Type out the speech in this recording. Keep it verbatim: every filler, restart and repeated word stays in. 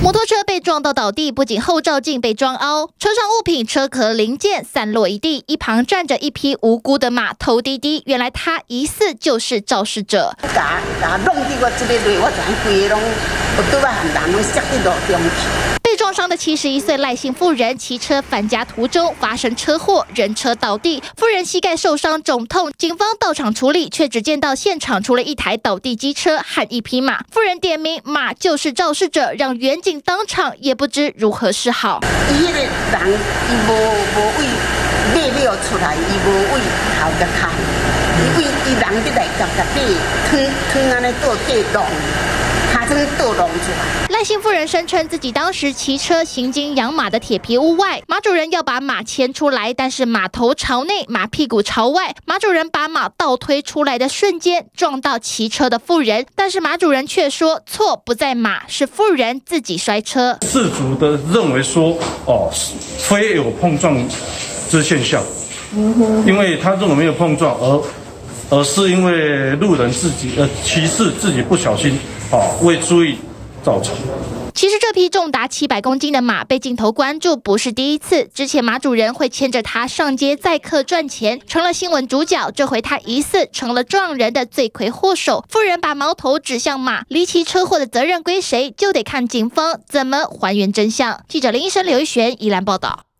摩托车被撞到倒地，不仅后照镜被撞凹，车上物品、车壳零件散落一地，一旁站着一匹无辜的马，头低低。原来他疑似就是肇事者。 甲甲弄伫我这个内，我全规个拢有对我很难拢摔伫路中去。 被撞伤的七十一岁赖姓妇人骑车返家途中发生车祸，人车倒地，妇人膝盖受伤肿痛。警方到场处理，却只见到现场除了一台倒地机车和一匹马。妇人点名马就是肇事者，让远警当场也不知如何是好。 伊迄个人，伊无无为马了出来，伊无为后个开，伊为伊人伫来夹夹底，汤汤安尼倒地弄。 赖姓妇人声称自己当时骑车行经养马的铁皮屋外，马主人要把马牵出来，但是马头朝内，马屁股朝外，马主人把马倒推出来的瞬间撞到骑车的妇人，但是马主人却说错不在马，是妇人自己摔车。 事主的认为说，哦，非有碰撞之现象，因为他认为没有碰撞，而而是因为路人自己呃骑士自己不小心。 哦，未注意造成。 其实这匹重达七百公斤的马被镜头关注不是第一次，之前马主人会牵着它上街载客赚钱，成了新闻主角。这回他疑似成了撞人的罪魁祸首。妇人把矛头指向马，离奇车祸的责任归谁，就得看警方怎么还原真相。记者林医生、刘一璇宜兰报道。